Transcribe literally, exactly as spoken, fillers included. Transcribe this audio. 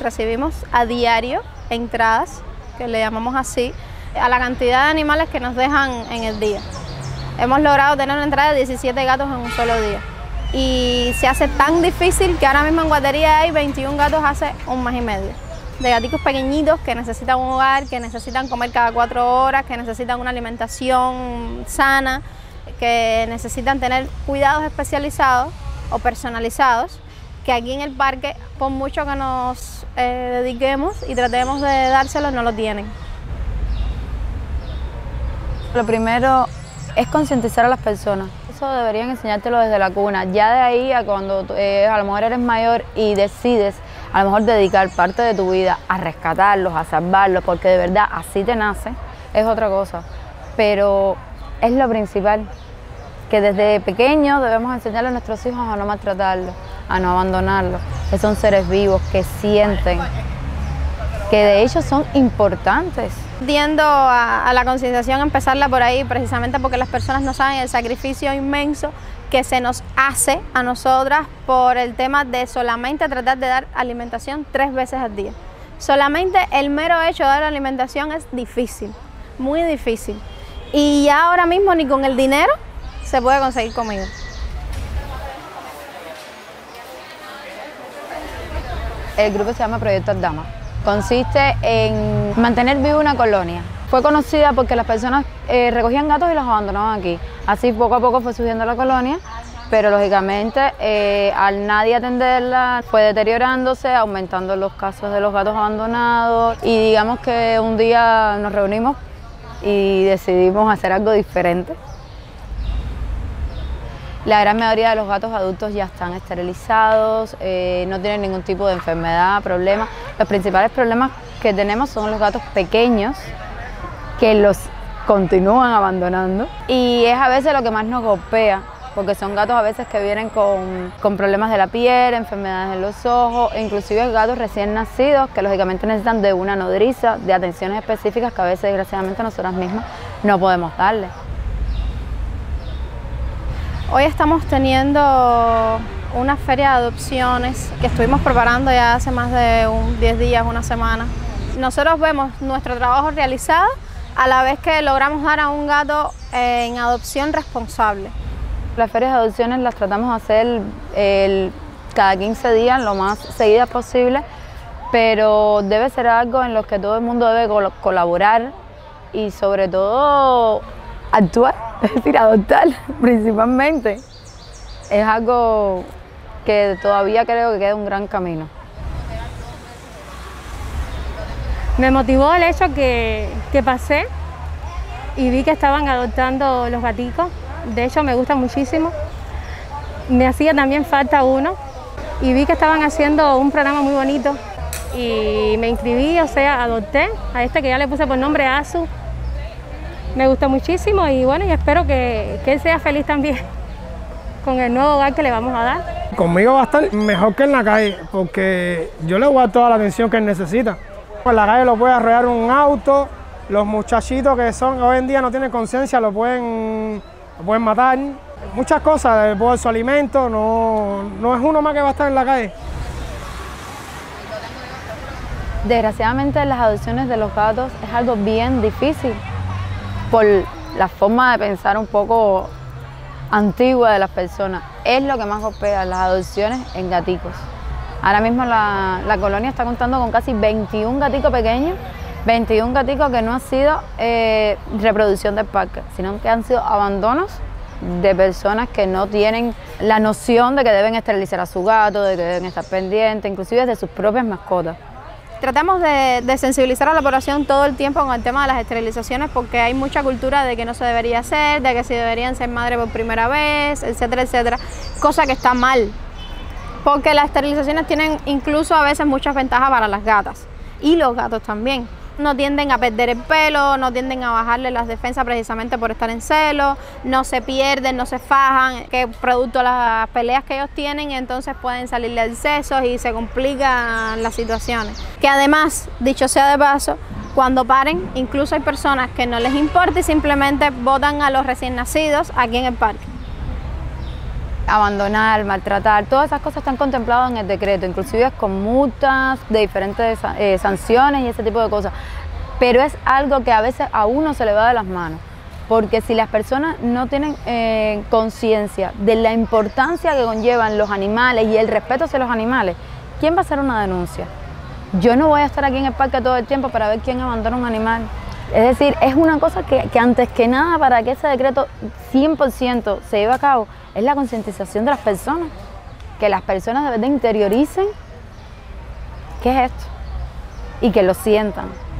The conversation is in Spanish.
recibimos a diario entradas, que le llamamos así, a la cantidad de animales que nos dejan en el día. Hemos logrado tener una entrada de diecisiete gatos en un solo día. Y se hace tan difícil que ahora mismo en guardería hay veintiún gatos hace un mes y medio. De gaticos pequeñitos que necesitan un hogar, que necesitan comer cada cuatro horas, que necesitan una alimentación sana, que necesitan tener cuidados especializados o personalizados, que aquí en el parque, por mucho que nos eh, dediquemos y tratemos de dárselos, no lo tienen. Lo primero es concientizar a las personas. Eso deberían enseñártelo desde la cuna. Ya de ahí a cuando eh, a lo mejor eres mayor y decides a lo mejor dedicar parte de tu vida a rescatarlos, a salvarlos, porque de verdad así te nace, es otra cosa. Pero es lo principal, que desde pequeños debemos enseñarle a nuestros hijos a no maltratarlos, a no abandonarlos, que son seres vivos, que sienten, que de hecho son importantes. Tiendo a, a la concienciación, empezarla por ahí, precisamente porque las personas no saben el sacrificio inmenso que se nos hace a nosotras por el tema de solamente tratar de dar alimentación tres veces al día. Solamente el mero hecho de dar alimentación es difícil, muy difícil. Y ya ahora mismo ni con el dinero se puede conseguir comida. El grupo se llama Proyecto Aldama. Consiste en mantener viva una colonia. Fue conocida porque las personas eh, recogían gatos y los abandonaban aquí. Así poco a poco fue subiendo la colonia, pero lógicamente eh, al nadie atenderla fue deteriorándose, aumentando los casos de los gatos abandonados, y digamos que un día nos reunimos y decidimos hacer algo diferente. La gran mayoría de los gatos adultos ya están esterilizados, eh, no tienen ningún tipo de enfermedad, problema. Los principales problemas que tenemos son los gatos pequeños, que los continúan abandonando, y es a veces lo que más nos golpea, porque son gatos a veces que vienen con, con problemas de la piel, enfermedades en los ojos, e inclusive gatos recién nacidos que lógicamente necesitan de una nodriza, de atenciones específicas que a veces desgraciadamente nosotras mismas no podemos darles. Hoy estamos teniendo una feria de adopciones que estuvimos preparando ya hace más de un diez días, una semana. Nosotros vemos nuestro trabajo realizado a la vez que logramos dar a un gato en adopción responsable. Las ferias de adopciones las tratamos de hacer el, cada quince días, lo más seguidas posible, pero debe ser algo en lo que todo el mundo debe col colaborar y sobre todo actuar, es decir, adoptar principalmente. Es algo que todavía creo que queda un gran camino. Me motivó el hecho que, que pasé y vi que estaban adoptando los gaticos. De hecho, me gusta muchísimo. Me hacía también falta uno y vi que estaban haciendo un programa muy bonito y me inscribí, o sea, adopté a este que ya le puse por nombre Azu. Me gustó muchísimo y bueno, y espero que, que él sea feliz también con el nuevo hogar que le vamos a dar. Conmigo va a estar mejor que en la calle, porque yo le voy a dar toda la atención que él necesita. En la calle lo puede arrollar un auto, los muchachitos que son hoy en día no tienen conciencia lo pueden, lo pueden matar. Muchas cosas, por su alimento, no, no es uno más que va a estar en la calle. Desgraciadamente las adopciones de los gatos es algo bien difícil por la forma de pensar un poco antigua de las personas. Es lo que más golpea, las adopciones en gaticos. Ahora mismo la, la colonia está contando con casi veintiún gaticos pequeños, veintiún gaticos que no han sido eh, reproducción del parque, sino que han sido abandonos de personas que no tienen la noción de que deben esterilizar a su gato, de que deben estar pendientes, inclusive de sus propias mascotas. Tratamos de, de sensibilizar a la población todo el tiempo con el tema de las esterilizaciones, porque hay mucha cultura de que no se debería hacer, de que si deberían ser madre por primera vez, etcétera, etcétera, cosa que está mal, porque las esterilizaciones tienen incluso a veces muchas ventajas para las gatas y los gatos también. No tienden a perder el pelo, no tienden a bajarle las defensas precisamente por estar en celo, no se pierden, no se fajan, que producto de las peleas que ellos tienen, entonces pueden salirle excesos y se complican las situaciones. Que además, dicho sea de paso, cuando paren, incluso hay personas que no les importa y simplemente botan a los recién nacidos aquí en el parque. abandonar, maltratar, todas esas cosas están contempladas en el decreto, inclusive con multas de diferentes eh, sanciones y ese tipo de cosas. Pero es algo que a veces a uno se le va de las manos, porque si las personas no tienen eh, conciencia de la importancia que conllevan los animales y el respeto hacia los animales, ¿quién va a hacer una denuncia? Yo no voy a estar aquí en el parque todo el tiempo para ver quién abandona un animal. Es decir, es una cosa que, que antes que nada, para que ese decreto cien por ciento se lleve a cabo, es la concientización de las personas. Que las personas de verdad interioricen qué es esto y que lo sientan.